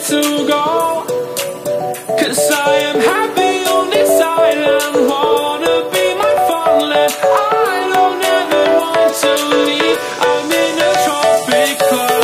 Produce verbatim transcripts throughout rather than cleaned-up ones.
to go. 'Cause I am happy on this island, wanna be my farmland. I don't ever want to leave, I'm in a tropic club.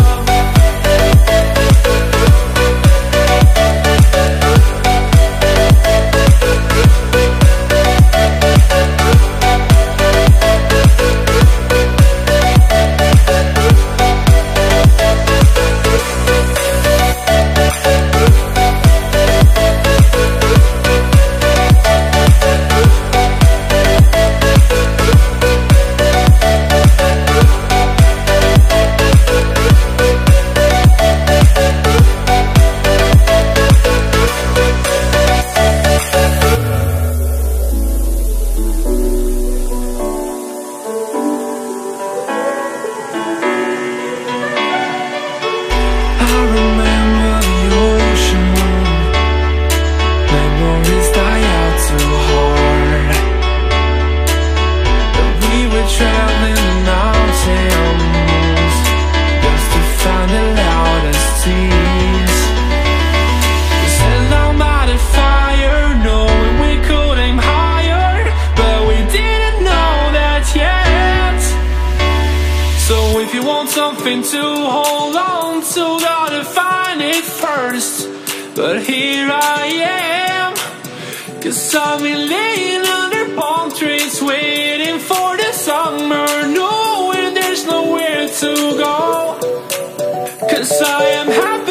If you want something to hold on to, gotta find it first. But here I am, 'cause I've been laying under palm trees, waiting for the summer, knowing there's nowhere to go. 'Cause I am happy